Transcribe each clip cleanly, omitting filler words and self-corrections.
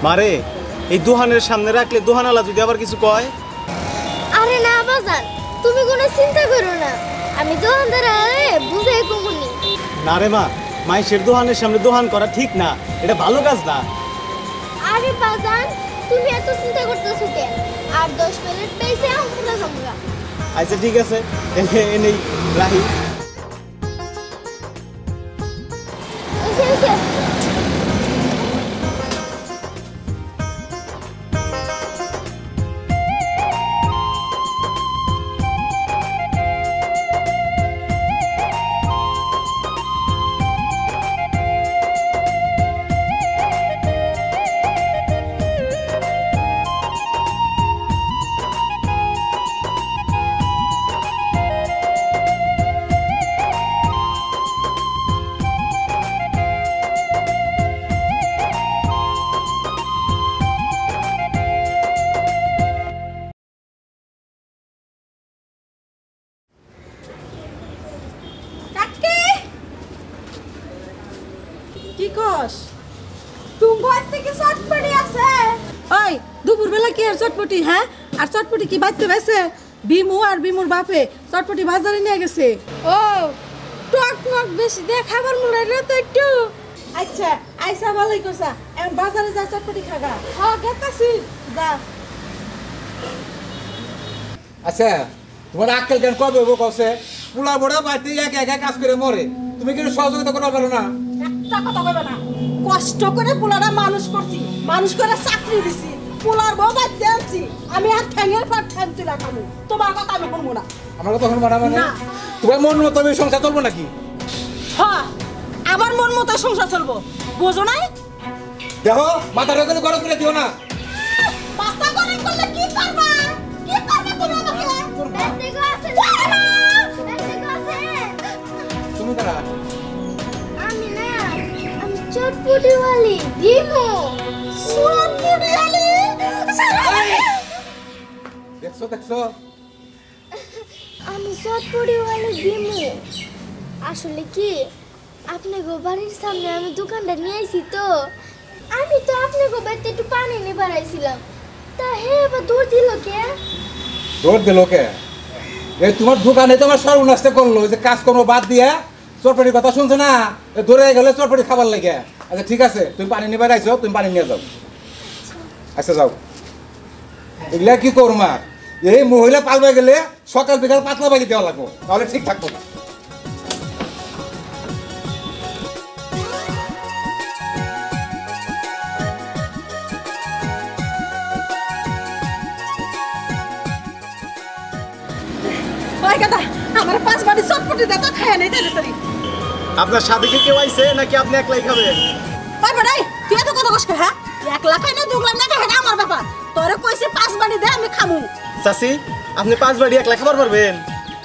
মারে এই দোহানের সামনে রাখলে দোহানালা যদি আবার কিছু কয়। আরে না বাজান, তুমি কোনো চিন্তা করো না, আমি দোকানদার বুঝাই কমুনি। না রে মা, মাইশের দোহানের সামনে দোহান করা ঠিক না, এটা ভালো কাজ না। আরে বাজান, তুমি এত চিন্তা করতেছো কেন? আর 10 মিনিট পেয়েছে আমরা আমরা। আচ্ছা ঠিক আছে, এনেই রাহি। ওকে। কি কস তুমি ঘর থেকে চটপটি আছে? ওই দুপুর বেলা কি আর চটপটি? হ্যাঁ, আর চটপটি কি বাইতে বেছে? বিমু আর বিমুর বাপে চটপটি বাজারে নিয়ে গেছে। ও টক মক বেশি দে, খাবার মনে রে তো একটু। আচ্ছা আইসা ভালোই কইছা, এখন বাজারে যা চটপটি খাগা। হ্যাঁ গেতাছি, যা। আচ্ছা তোমার আক্কেল জ্ঞান কবে হবো কছে? পোলা বড় বাড়িতে একা একা কাজ করে মরে, তুমি কিন্তু সহযোগিতা করতে পারো না? একটা কথা কইবে না, কষ্ট করে পোলারা মানুষ করছি, মানুষ করে চাকরি দিছি, পোলার বউ বাচ্চা আনছি, আমি আর ঠ্যাঙের পর ঠ্যাং তুলা খাবো। তোমার কথা আমি শুনবো না। আমার কথা শুনবো না মানে? না। তোমার মন মতো আমি সংসার চলবো নাকি? হ্যাঁ, আমার মন মতো সংসার চলবো, বোঝো নাই? দেখো মাথাটা কিন্তু গরম করে দিও না। মাথা গরম করলে কি করবা? কি করবে তুমি আমাকে? এদিকে আছে, এদিকে আছে। তুমি দাঁড়া। আমি না, আমি চটপটিওয়ালি দিমু। চটপটিওয়ালি? দেখছো দেখছো? আমি চটপটিওয়ালি দিমু। আসলে কি, আপনাকে বাড়ির সামনে আমি দোকানটা নিয়ে আইছি তো, আমি তো আপনাকে বাড়িতে একটু পানি নিয়ে বাড়াইছিলাম, তা হে এবার দৌড় দিল কে? দৌড় দিল কে? এই তোমার দোকানে তোমার সর্বনাশটা করলো, যে কাজকর্ম বাদ দিয়ে চটপটির কথা শুনছো না? দৌড়ে গেলে চটপটি খাবার লাগে। আচ্ছা ঠিক আছে, তুমি পানি নিয়ে বেড়াইছো, তুমি পানি নিয়ে যাও। আচ্ছা যাও। এগুলা কি করমা? এই মহিলা পালবে গেলে সকাল বিকাল পাতলা বাগি দেওয়া লাগবো, তাহলে ঠিক থাকবো। ওই কথা, আমার 5 বাটি চটপটি দাও তো, খায় নাই তাড়াতাড়ি। আপনার সাথে কি কেউ আইছে নাকি আপনি একলাই খাবেন? ওই বেটাই, তুই এত কথা কষ্ট, হ্যাঁ? 1 লাখ খাই না 2 লাখ না, এটা আমার ব্যাপার। তোরে কইছি 5 বাটি দে, আমি খামু। চাচি, আপনি 5 বাড়ি একলা খাবার পারবেন?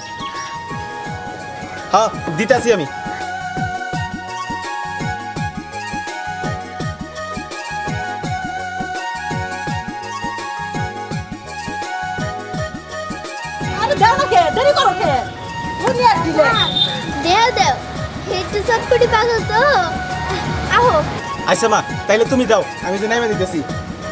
হ্যাঁ দিতাছি আমি। আরে দাও না কে, দেরি করো কে? মুনি আর দিলে। দেও দেও, একটু চটপটি পাগল তো, আহো। আচ্ছা মা, তাইলে তুমি দাও, আমি যে নাইমা দিতেছি।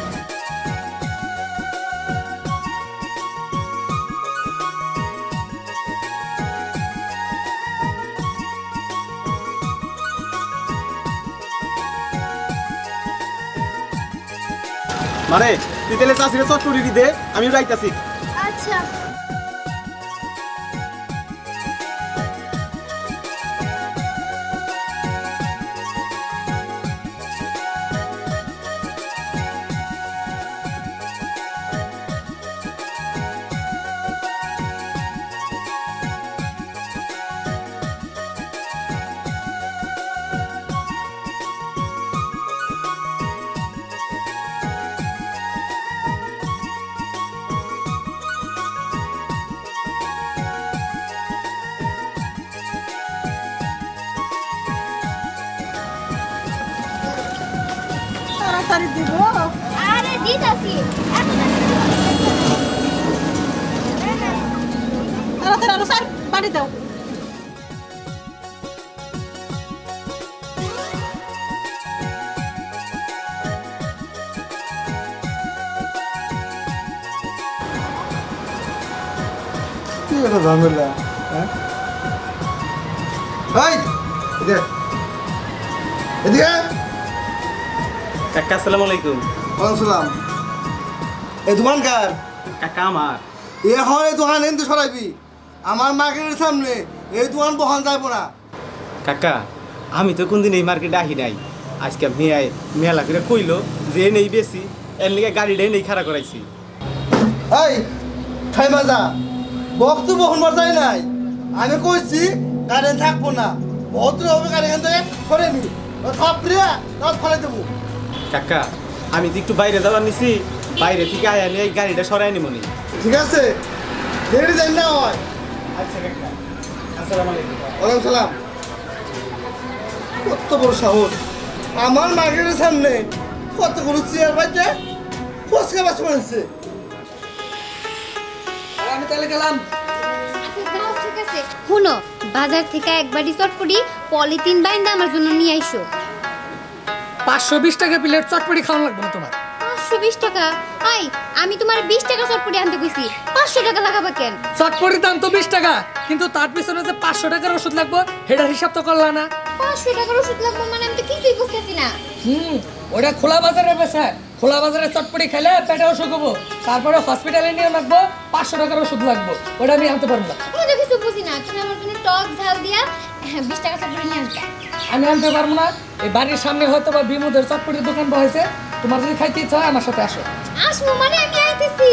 মানে তুই তাহলে চাষিরে চটপটি দে, আমি যাইতাছি। আচ্ছা। তাড়াতাড়ি দিব। আরে দিতাছি, তাড়াতাড়ি আরো 4 বাটি দাও। এটা ঝামেলা হ্যাঁ ভাই এদিকে এদিকে কাকা আসসালামু আলাইকুম। ওয়ালাইকুম সালাম এই দোকান কার কাকা আমার এখন এই দোকান এনতে সরাইবি আমার মার্কেটের সামনে এই দোকান বহান যাইবো না কাকা আমি তো কোনদিন এই মার্কেটে আহি নাই, আজকে মেলা করে কইলো যে নেই বেশি এর লিগে গাড়িটাই নেই খাড়া করাইছি। এই খাই মাজা বক্তু বহন বাজাই নাই আমি কইছি গাড়ি থাকবো না ভদ্র হবে গাড়ি এখান থেকে সরে নি থাপড়িয়া রাত ফেলে দেবো কাকা আমি তো একটু বাইরে যাওয়ার নিছি, বাইরে থেকে আয়া নিয়ে এই গাড়িটা সরাই নি মনে। ঠিক আছে দেরি যাই না হয় আচ্ছা কাকা আসসালামু আলাইকুম। ওয়ালাইকুম সালাম কত বড় সাহস আমার মার্কেটের সামনে কতগুলো চেয়ার বাজে ফসকা বাস পড়েছে আমি তাহলে গেলাম। শুনো, বাজার থেকে একবারই চটপটি পলিথিন বাইন্দা আমার জন্য নিয়ে আইসো। 520 টাকা প্লেট চটপটি খাওয়া লাগবে না তোমার। 520 টাকা? আই আমি তোমার 20 টাকা চটপটি আনতে কইছি, 500 টাকা লাগাবা কেন? চটপটির দাম তো 20 টাকা, কিন্তু তার পিছনে যে 500 টাকার ওষুধ লাগবে সেটার হিসাব তো করলা না। 500 টাকার ওষুধ লাগবে মানে আমি তো কিছুই বুঝতেছি না। ওটা খোলা বাজারে বেচা, খোলা বাজারে চটপটি খেলে পেটে অসুখ হবো, তারপরে হসপিটালে নিয়ে লাগবো 500 টাকার ওষুধ লাগবে, ওটা আমি আনতে পারবো না। আমি তো কিছু বুঝি না, তুমি আমার জন্য টক ঝাল দিয়া 20 টাকা চটপটি নিয়ে আসবা। আমি আনতে পারবো না। এই বাড়ির সামনে হয়তো বা বিমুদের চটপটির দোকান বসেছে, তোমার যদি খাইতে ইচ্ছা হয় আমার সাথে আসো। আসবো মানে আমি আইতেছি।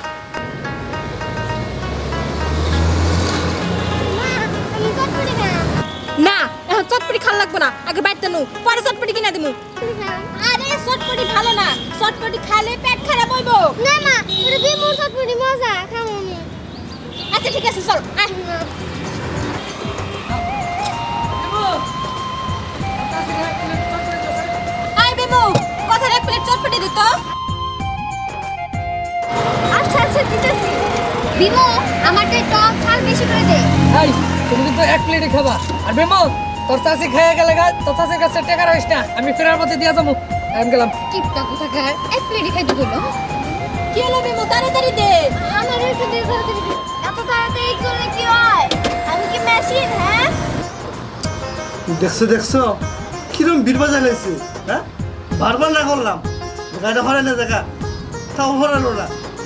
না, এখন চটপটি খাওয়া লাগবে না, আগে বাইতে নো, পরে চটপটি কিনা দিমু। আরে চটপটি ভালো না, চটপটি খালে পেট খারাপ হইব। না না ওটা বিমুর চটপটি মজা খামো নি। আচ্ছা ঠিক আছে চল আয়। আয় বেমু, কথার এক প্লেট চটপটি দিত। আচ্ছা আচ্ছা দিতেছি। বিমু আমারটা টক ঝাল বেশি করে দে। এই তুমি কিন্তু এক প্লেটই খাবা। আর বেমো তোর চাষি খেয়ে গেলে গা, তোর চাষির কাছে টাকা রইস না, আমি ফেরার পথে দিয়ে যাবো। আমি গেলাম। কিপটা কোথাকার, এক প্লেটই খাইতে বললো। কি হলো বিমু, তাড়াতাড়ি দে। আমার এখানে তাড়াতাড়ি এত তাড়াতাড়ি করলে কি হয়? আমি কি মেশিন হ্যাঁ? দেখছো দেখছো কিরম বীরবা জ্বালাইছে হ্যাঁ বারবার না করলাম গাড়িটা ভরে না দেখা তাও ভরালো না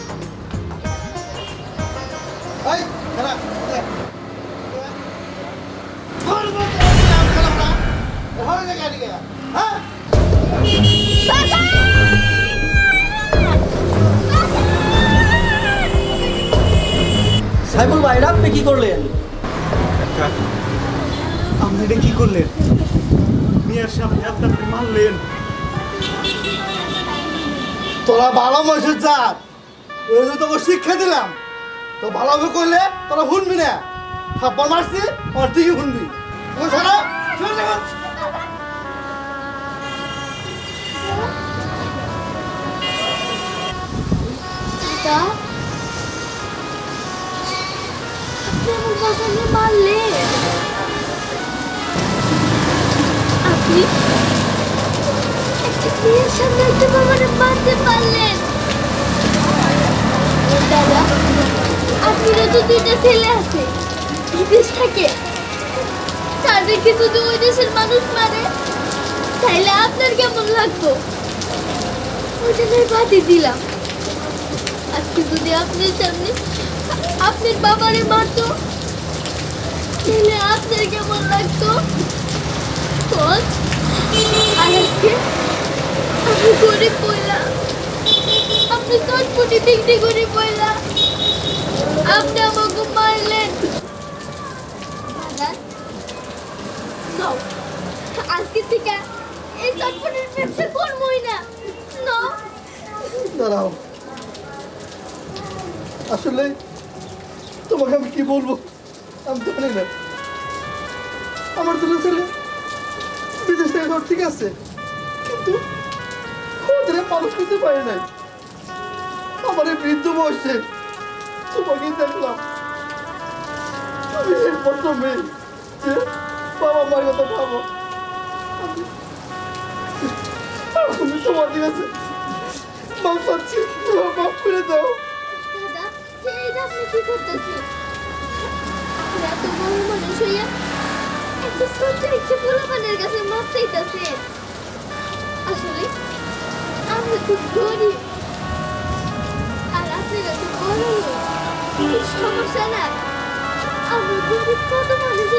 এই দাঁড়া, দাঁড়া। বারবার তো আমি নাম খেলাম না। ভরে না গাড়ি গেলা, হ্যাঁ? সাইবুল ভাই এটা আপনি কি করলেন? কাকা আপনি এটা কি করলেন? মিয়ার সামনে আপনার মারলেন। তোরা ভালো মানুষের জাত এই যে তোকে শিক্ষা দিলাম তো ভালোভাবে করলে তোরা শুনবি না থাপ্পড় মারছি আর ঠিকই শুনবি তুমি শোনো দাদা আপনি আমার বাসাকে মারলেন। আপনি একটা মেয়ের সামনে একটা বাবারে মারতে পারলেন। দাদা আপনারও তো দুইটা ছেলে আছে বিদেশ থাকে, তাদেরকে যদি ওই দেশের মানুষ মারে তাইলে আপনার কেমন লাগতো? ওটা নয় বাদই দিলাম, আজকে যদি আপনার সামনে আপনার বাবারে মারতো তাহলে আপনার কেমন লাগতো? আর আজকে আমি গরিব পড়লাম, আপনি চটপটি বিক্রি করে পড়লাম, আপনি আমাকে মারলেন। দাদা নাও, আজকে থেকে এই চটপটির ব্যবসা করবোই না। নাও দাঁড়াও আসলে তোমাকে আমি কি বলবো আমি তো জানি না আমার দুটো ছেলে বিদেশ থেকে সব ঠিক আছে কিন্তু ওদের মানুষ করতে পারে নাই আমার এই বৃদ্ধ বয়সে তোমাকে দেখলাম আমি এই প্রথমে যে বাবা মার কথা ভাবো আমি তোমার কাছে মাফ চাচ্ছি মাফ করে দাও। দাদা এইটা আপনি কি করতেছেন? এত বড় মানুষ হইয়া একটা ছোট্ট একটা পোলাপানের কাছে মাপ চাইতাছেন? আসলে আমরা খুব গরিব আর আপনারা তো বড় লোক। কিন্তু সমস্যা না, আমরা কিন্তু কত মানুষ